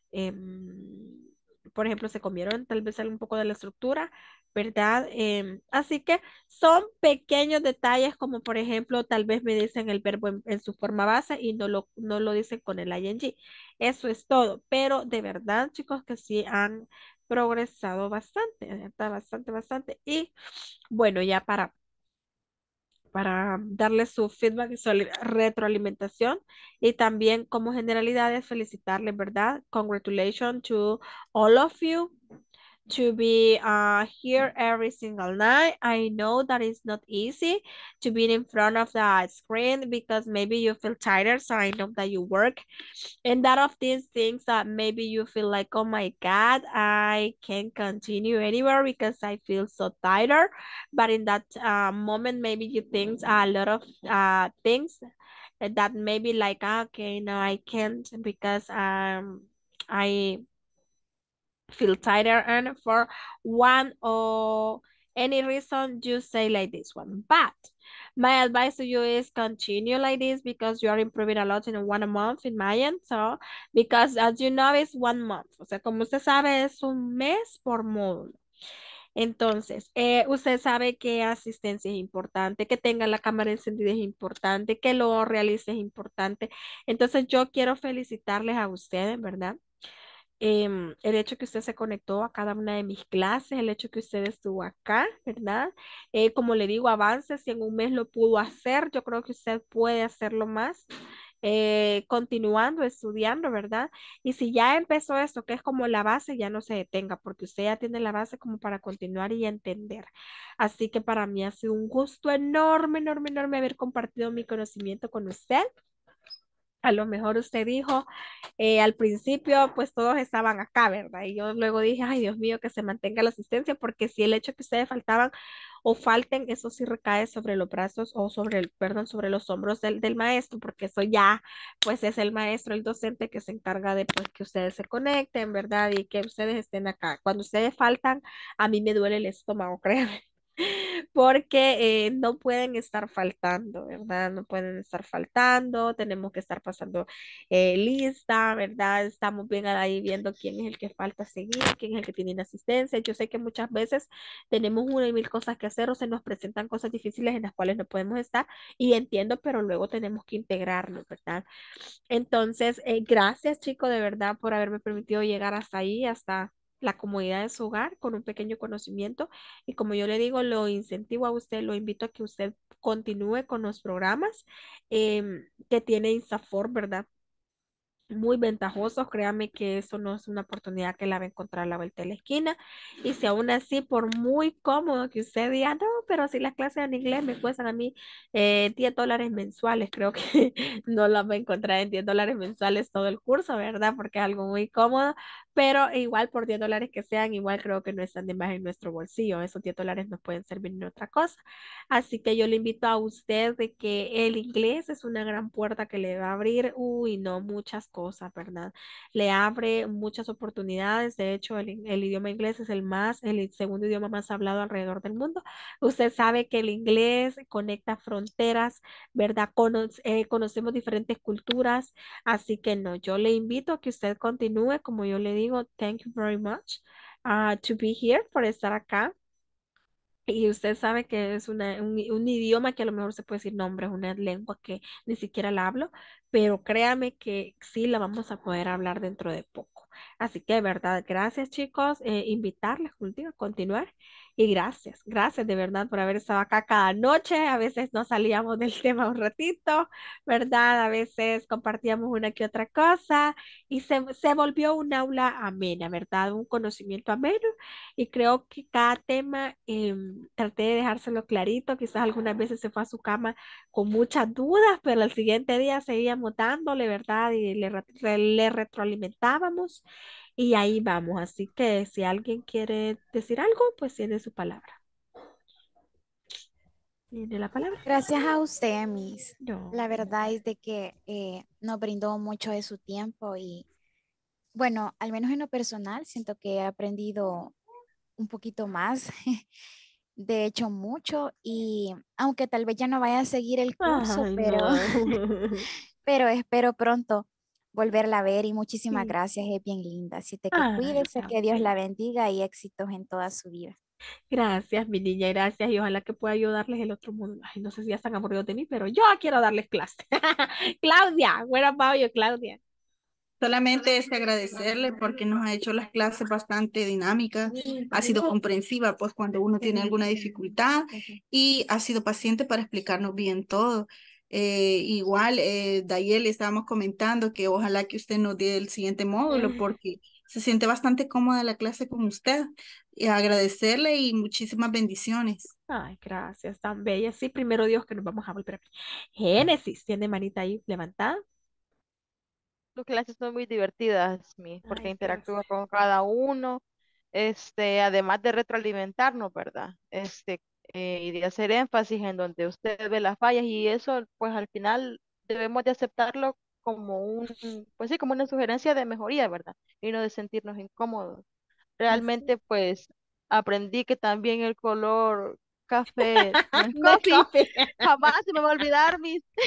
por ejemplo, se comieron tal vez un poco de la estructura, ¿verdad? Así que son pequeños detalles como por ejemplo, tal vez me dicen el verbo en su forma base y no lo dicen con el ing. Eso es todo, pero de verdad, chicos, que sí han progresado bastante, está bastante, bastante. Y bueno, ya para darle su feedback y su retroalimentación y también como generalidades felicitarles, ¿verdad? Congratulations to all of you to be here every single night. I know that it's not easy to be in front of the screen because maybe you feel tired, so I know that you work. And that of these things that maybe you feel like, oh my God, I can't continue anywhere because I feel so tired. But in that moment, maybe you think a lot of things that maybe like, okay, no, I can't because I feel tighter and for one or any reason, you say like this one. But my advice to you is continue like this because you are improving a lot in 1 month in Mayan. So, because as you know, it's 1 month. O sea, como usted sabe, es un mes por módulo. Entonces, usted sabe que asistencia es importante, que tenga la cámara encendida es importante, que lo realice es importante. Entonces, yo quiero felicitarles a ustedes, ¿verdad? El hecho que usted se conectó a cada una de mis clases, el hecho que usted estuvo acá, ¿verdad? Como le digo, avance, si en un mes lo pudo hacer, yo creo que usted puede hacerlo más, continuando, estudiando, ¿verdad? Y si ya empezó esto, que es como la base, ya no se detenga, porque usted ya tiene la base como para continuar y entender. Así que para mí ha sido un gusto enorme, enorme, enorme haber compartido mi conocimiento con usted. A lo mejor usted dijo, al principio, pues todos estaban acá, ¿verdad? Y yo luego dije, ay, Dios mío, que se mantenga la asistencia, porque si el hecho que ustedes faltaban o falten, eso sí recae sobre los brazos o sobre el, perdón, sobre los hombros del maestro, porque eso ya, pues es el maestro, el docente que se encarga de pues, que ustedes se conecten, ¿verdad? Y que ustedes estén acá. Cuando ustedes faltan, a mí me duele el estómago, créanme porque no pueden estar faltando, ¿verdad? No pueden estar faltando, tenemos que estar pasando lista, ¿verdad? Estamos bien ahí viendo quién es el que falta seguir, quién es el que tiene inasistencia. Yo sé que muchas veces tenemos una y mil cosas que hacer o se nos presentan cosas difíciles en las cuales no podemos estar y entiendo, pero luego tenemos que integrarnos, ¿verdad? Entonces, gracias chicos de verdad por haberme permitido llegar hasta ahí, hasta la comodidad de su hogar con un pequeño conocimiento. Y como yo le digo, lo incentivo a usted, lo invito a que usted continúe con los programas que tiene INSAFORP, ¿verdad? Muy ventajosos, créame que eso no es una oportunidad que la va a encontrar a la vuelta de la esquina. Y si aún así, por muy cómodo que usted diga, no, pero si las clases en inglés me cuestan a mí $10 mensuales, creo que no las va a encontrar en $10 mensuales todo el curso, ¿verdad? Porque es algo muy cómodo, pero igual por $10 que sean, igual creo que no están de más en nuestro bolsillo. Esos $10 nos pueden servir en otra cosa. Así que yo le invito a usted de que el inglés es una gran puerta que le va a abrir, uy, no, muchas cosas, ¿verdad? Le abre muchas oportunidades. De hecho, el idioma inglés es el segundo idioma más hablado alrededor del mundo. Usted sabe que el inglés conecta fronteras, ¿verdad? Conocemos diferentes culturas. Así que no, yo le invito a que usted continúe, como yo le digo, thank you very much to be here, por estar acá. Y usted sabe que es un idioma que a lo mejor se puede decir nombre, es una lengua que ni siquiera la hablo, pero créame que sí la vamos a poder hablar dentro de poco. Así que de verdad, gracias chicos, invitarles contigo a continuar y gracias de verdad por haber estado acá cada noche. A veces nos salíamos del tema un ratito, ¿verdad? A veces compartíamos una que otra cosa y se volvió un aula amena, ¿verdad? Un conocimiento ameno y creo que cada tema traté de dejárselo clarito. Quizás algunas veces se fue a su cama con muchas dudas, pero al siguiente día seguíamos dándole, ¿verdad? Y le retroalimentábamos y ahí vamos. Así que si alguien quiere decir algo, pues tiene su palabra. ¿Tiene la palabra? Gracias a usted, Miss. No. La verdad es de que nos brindó mucho de su tiempo y bueno, al menos en lo personal, siento que he aprendido un poquito más, de hecho mucho, y aunque tal vez ya no vaya a seguir el curso, Ay, pero, no. pero espero pronto volverla a ver y muchísimas Sí. gracias, es bien linda. Así que Ay, cuídese, que Dios también. la bendiga y éxitos en toda su vida. Gracias, mi niña, gracias. Y ojalá que pueda ayudarles el otro mundo. Ay, no sé si ya están aburridos de mí, pero yo quiero darles clase. Claudia, where about you, Claudia? Solamente es agradecerle porque nos ha hecho las clases bastante dinámicas, ha sido comprensiva pues cuando uno tiene alguna dificultad y ha sido paciente para explicarnos bien todo. Igual, Dayel, estábamos comentando que ojalá que usted nos dé el siguiente módulo porque se siente bastante cómoda la clase con usted. Y agradecerle y muchísimas bendiciones. Ay, gracias, tan bella. Sí, primero Dios que nos vamos a volver a ver. Génesis, ¿tiene manita ahí levantada? Tus clases son muy divertidas, porque Ay, interactúa gracias. con cada uno, además de retroalimentarnos, ¿verdad? Y de hacer énfasis en donde usted ve las fallas y eso, pues al final debemos de aceptarlo como pues sí, como una sugerencia de mejoría, ¿verdad? Y no de sentirnos incómodos. Así. Realmente, pues aprendí que también el color café no es No es coffee. coffee. Jamás se me va a olvidar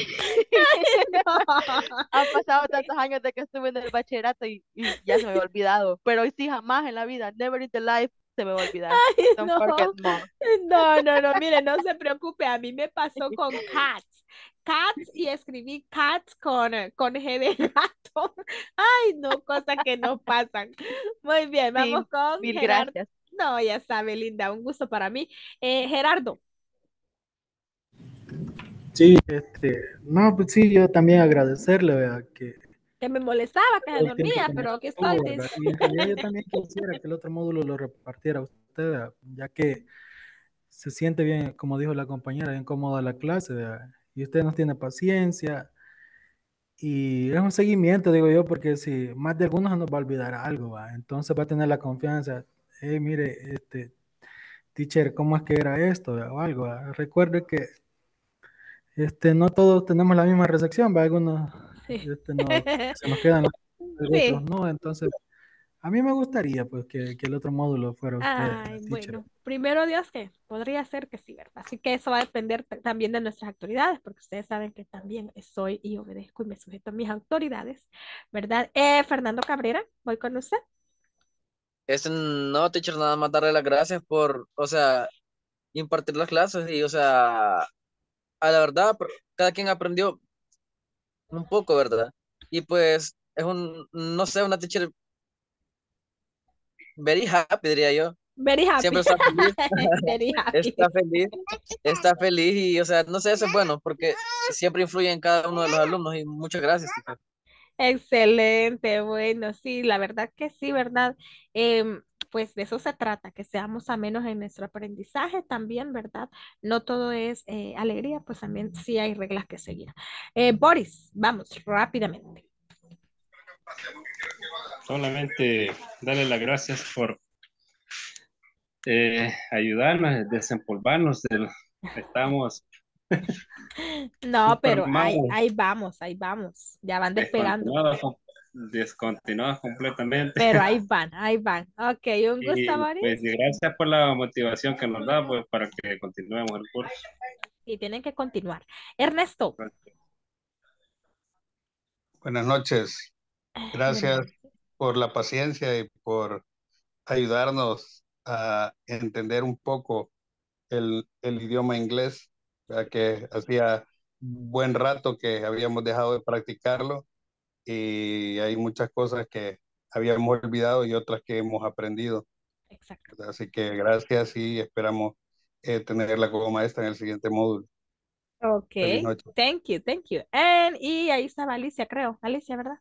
Han pasado tantos años de que estuve en el bachillerato y ya se me había olvidado. Pero hoy sí, jamás en la vida, never in the life, se me va a olvidar. Ay, Don't no, forget, mom. no, mire, no se preocupe, a mí me pasó con cats, y escribí cats con G de gato. Ay, no, cosas que no pasan. Muy bien, Sí, vamos con mil Gerardo. gracias. No, ya sabe, linda, un gusto para mí. Gerardo, Sí, no, pues sí, yo también agradecerle, ¿verdad? que me molestaba, que se Todo el tiempo dormía, que me pero aquí estoy, estuvo, ¿verdad? dice. Y en realidad yo también quisiera que el otro módulo lo repartiera a usted, ¿verdad? Ya que se siente bien, como dijo la compañera, bien cómoda la clase, ¿verdad? Y usted no tiene paciencia y es un seguimiento, digo yo, porque si más de algunos se nos va a olvidar algo, ¿va? Entonces va a tener la confianza, mire, teacher, ¿cómo es que era esto? ¿Va? O algo, ¿va? Recuerde que no todos tenemos la misma recepción, ¿va? Algunos Sí. se nos quedan otros Sí. no, entonces a mí me gustaría pues que el otro módulo fuera usted, Ay, teacher. bueno, primero Dios que podría ser que sí, ¿verdad? Así que eso va a depender también de nuestras autoridades, porque ustedes saben que también soy y obedezco y me sujeto a mis autoridades, ¿verdad? Fernando Cabrera, voy con usted. No, teacher, nada más darle las gracias por, o sea, impartir las clases y, o sea, a la verdad, cada quien aprendió un poco, ¿verdad? Y pues es no sé, una teacher very happy, diría yo. Very happy. Siempre está feliz, Very happy. está feliz y, o sea, no sé, eso es bueno porque siempre influye en cada uno de los alumnos y muchas gracias, teacher. Excelente, bueno, sí, la verdad que sí, ¿verdad? Pues de eso se trata, que seamos amenos en nuestro aprendizaje también, ¿verdad? No todo es alegría, pues también sí hay reglas que seguir. Boris, vamos, rápidamente. Solamente darle las gracias por ayudarnos, desempolvarnos. Estamos No, súper pero mal, ahí vamos, ya van despegando, descontinuados completamente. pero ahí van, ahí van. Ok, un gusto, Y Boris. pues gracias por la motivación que nos da pues, para que continuemos el curso. Y tienen que continuar. Ernesto. Buenas noches. Buenas Gracias noches. por la paciencia y por ayudarnos a entender un poco el idioma inglés, ya que hacía buen rato que habíamos dejado de practicarlo y hay muchas cosas que habíamos olvidado y otras que hemos aprendido. Exacto. Así que gracias y esperamos tenerla como maestra en el siguiente módulo. Ok, Feliz noche. thank you, thank you. Y ahí estaba Alicia, creo. Alicia, ¿verdad?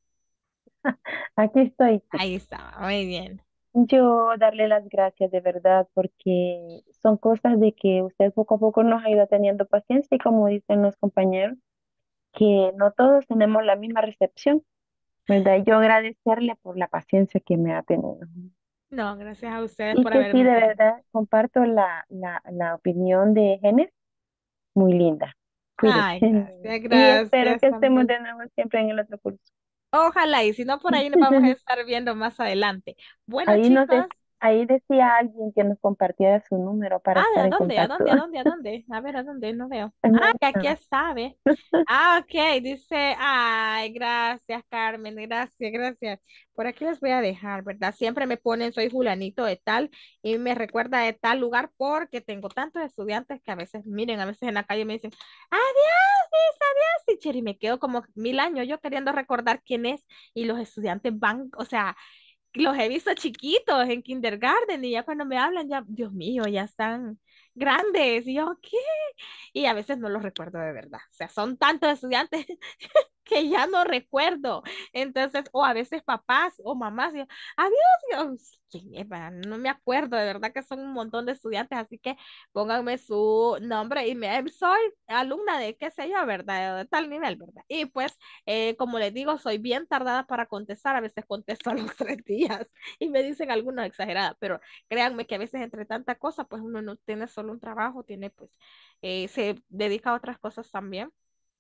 Aquí estoy. Ahí está, muy bien. Yo darle las gracias de verdad porque son cosas de que usted poco a poco nos ha ido teniendo paciencia y como dicen los compañeros, que no todos tenemos la misma recepción, ¿verdad? Yo agradecerle por la paciencia que me ha tenido. No, gracias a ustedes Y por que sí, haberme de tenido. verdad, comparto la opinión de Genes, muy linda. Cuídese. Ay, gracias, Y espero gracias que estemos también. de nuevo siempre en el otro curso. Ojalá, y si no, por ahí nos vamos a estar viendo más adelante. Bueno, Ahí nos chicos. de- ahí decía alguien que nos compartiera su número para ¿De estar en dónde? ¿A contacto. dónde? ¿A dónde? ¿A dónde? A ver, ¿a dónde? No veo. No, Que aquí no. sabe. Ok, dice, ay, gracias, Carmen, gracias, gracias. Por aquí les voy a dejar, ¿verdad? Siempre me ponen, soy fulanito de tal, y me recuerda de tal lugar porque tengo tantos estudiantes que a veces, miren, a veces en la calle me dicen, adiós, Miss, adiós, teacher, y me quedo como 1000 años yo queriendo recordar quién es, y los estudiantes van, o sea, los he visto chiquitos en kindergarten y ya cuando me hablan, ya, Dios mío, ya están grandes. Y yo, ¿qué? Y a veces no los recuerdo de verdad. O sea, son tantos estudiantes que ya no recuerdo. Entonces, o a veces papás o mamás, y yo, adiós, Dios, ¿quién es? No me acuerdo, de verdad que son un montón de estudiantes, así que pónganme su nombre y soy alumna de qué sé yo, ¿verdad? De tal nivel, ¿verdad? Y pues, como les digo, soy bien tardada para contestar, a veces contesto a los 3 días y me dicen algunos exageradas, pero créanme que a veces entre tanta cosa, pues uno no tiene solo un trabajo, tiene pues, se dedica a otras cosas también.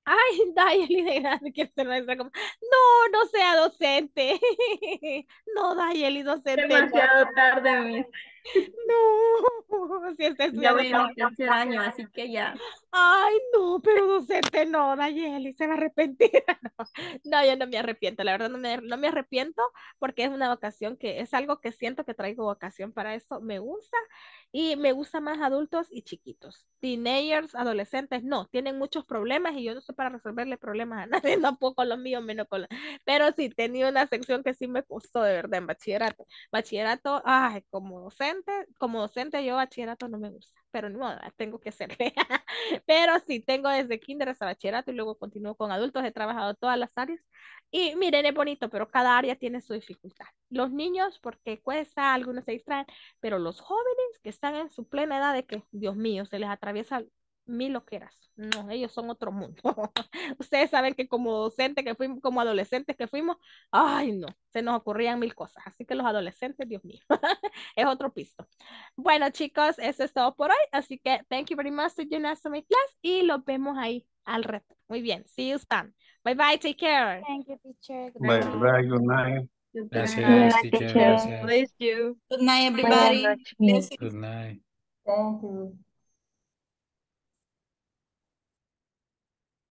Ay, Dayeli de grande quiere ser maestra. No, no sea docente. No, Dayeli, docente, no. Demasiado tarde, Miss. No, si está Ya estudiando voy en mi tercer año, así que ya. Ay, no, pero docente no, Dayeli, se va a arrepentir. No, yo no me arrepiento, la verdad no me arrepiento porque es una vocación que es algo que siento que traigo vocación para eso, me gusta y me gusta más adultos y chiquitos. Teenagers, adolescentes, no, tienen muchos problemas y yo no estoy para resolverle problemas a nadie, tampoco los míos, menos con Pero sí, tenía una sección que sí me costó de verdad en bachillerato. Bachillerato, ay, como docente yo bachillerato no me gusta, pero ni modo, tengo que ser. Pero sí, tengo desde kinder hasta bachillerato y luego continúo con adultos, he trabajado todas las áreas. Y miren, es bonito, pero cada área tiene su dificultad. Los niños, porque cuesta, algunos se distraen, pero los jóvenes que están en su plena edad de que, Dios mío, se les atraviesa mil loqueras. No, ellos son otro mundo. Ustedes saben que como docentes que fuimos, como adolescentes que fuimos, ay no, se nos ocurrían mil cosas. Así que los adolescentes, Dios mío, es otro piso. Bueno, chicos, eso es todo por hoy. Así que thank you very much for joining us in my class y los vemos ahí al reto. Muy bien. See you soon. Bye bye. Take care. Thank you, teacher. Bye, Goodbye. bye, good night. Buenas Gracias, teacher. teacher. Gracias. Bless you. Good night, Buenas everybody. noches. Blessings. Good night. Thank you.